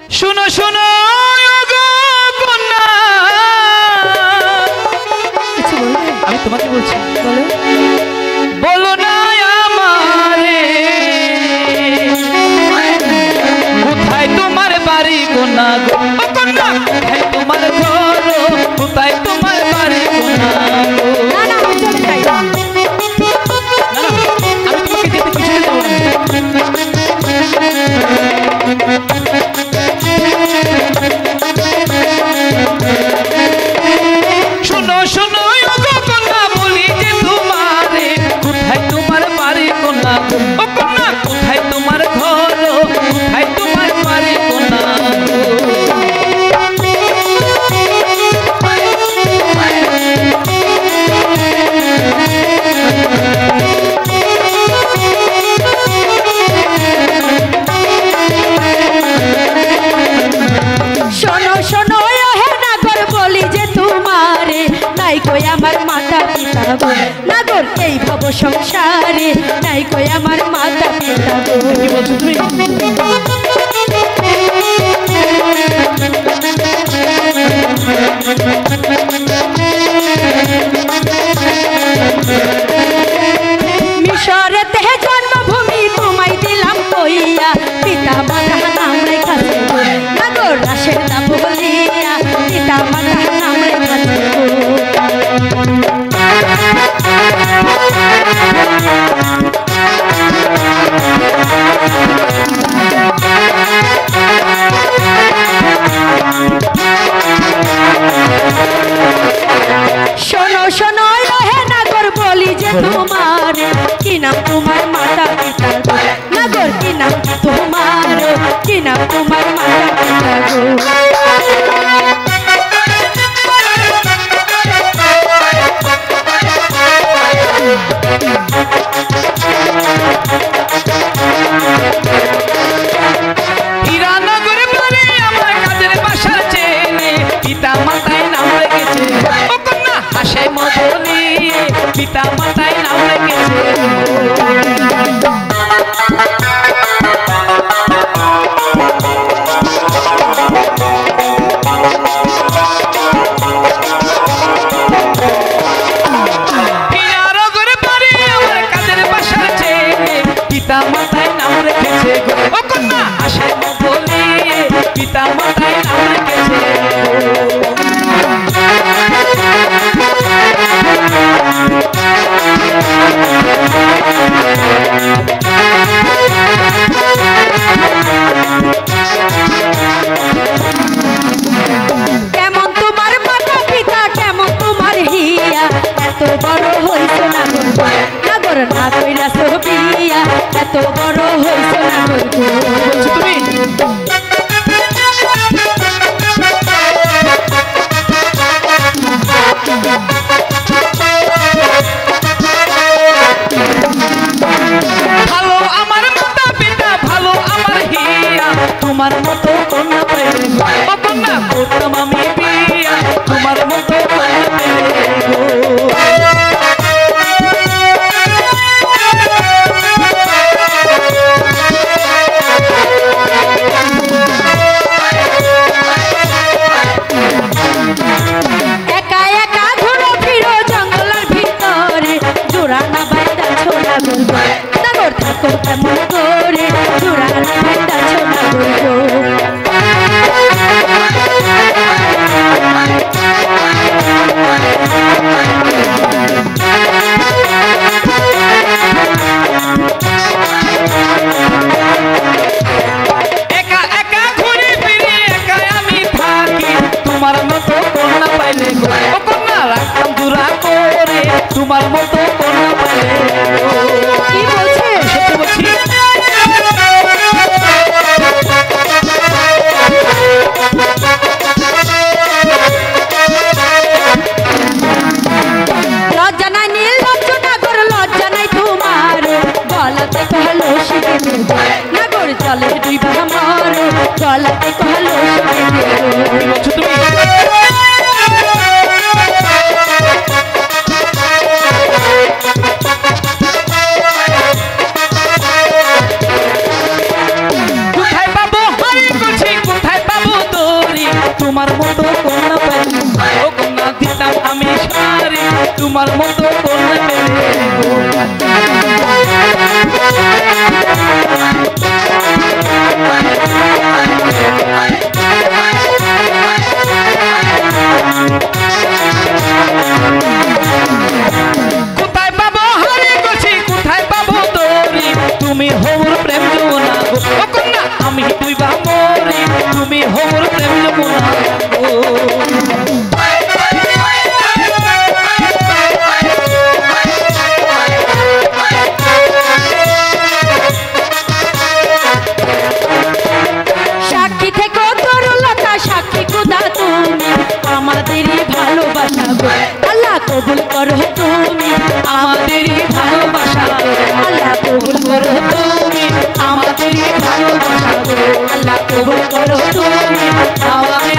শুনো শুনো ওগো কন্যা, কিছু বলবে? আমি তোমাকে বলছি, বলো। বলো না আমারে কোথায় তোমার বাড়ি কন্যা গো, ও কন্যা কোথায় তোমার ঘর, কোথায় তোমার বাড়ি কন্যা গো। না না আমি চলে যাই। না, না, আমি তোমাকে যেতে কিছুতে দেবো না। শোনো শোনো ওগো কন্যা, বলি যে তোমারে কোথায় তোমার বাড়ি কন্যা গো, ও কন্যা কোথায় তোমার ঘর, কোথায় তোমার বাড়ি কন্যা গো। শোনো শোনো হে নাগর, বলি যে তোমারে নাই কই আমার মাতা পিতা গো, নাগর এই ভব সংসারে নাই কই আমার মাতা পিতা গো। কি বলছো তুমি? মিশরেতে জন্মভূমি তোমায় দিলাম কইয়া, পিতা মাতা নাম রেখাছে গো, নাগর রাশের নাম বলিয়া পিতা মাতা নাম রেখাছে গো। শোনো শোনো হে নাগর, বলি যে তোমার কি নাম তোমার মাতা পিতা গো, নাগর কি নাম তোমার, কি নাম তোমার মাতা পিতা গো। হীরানগরে বাড়ি আমার কাজের বাসার চেনে, পিতা মাতায় নাম রেখেছে ও কন্যা হাসে মদনী, পিতা মাতায় নাম রেখেছে। হীরানগরে বাড়ি আমার কাজের বাসার চেনে, পিতা মাতায় নাম রেখেছে গো, ও কন্যা হাসে মদনী, পিতা মাতায় নাম রেখেছে। কেমন তোমার মাতা পিতা, কেমন তোমার হিয়া, এত বড় হইছ নাগর গো, নাগর না কইরা বিয়া, এত বড় হইছ নাগর গো। বলছো তুমি? ভালো আমার মাতা পিতা, ভালো আমার হিয়া, তোমার মতো কন্যা পেলে ও কন্যা করতাম আমি বিয়া, তোমার মতো কন্যা পেলে গো। একা একা ঘুরো ফিরো জঙ্গলের ভিতরে, জোড়া না বাইন্দা ছোড়া গো, নাগর থাকো কেমন করে, জোড়া না বাইন্দা ছোড়া গো। একা একা ঘুরে ফিরে একা আমি থাকি, তোমার মতো কন্যা পাইলে গো, ও কন্যা রাখতাম দূরা করে, তোমার মতো কন্যা পাইলে গো। কি বলছে? সত্যি বলছি। লজ্জা নাই নীল লজ্জা নাগর, লজ্জা নাই তোমার, গলাতে কহলো শিখে দেব, নাগর জলে ডুইবা মর, গলাতে কহলো শিখে দেব। কি বলছো তুমি? কোথায় পাবো হারি করছি, কোথায় আমি হোমর প্রেম যমুনা ও সাক্ষী থেকে তরুলতা সাক্ষী খুদা তুমি আমাদেরই ভালোবাসা গো আল্লাহ কবুল করো তুমি আমাদেরই ভালোবাসা আল্লাহ কবুল করো তুমি আমাদেরই ভালোবাসা গো আল্লাহ কবুল করো তুমি আমাদের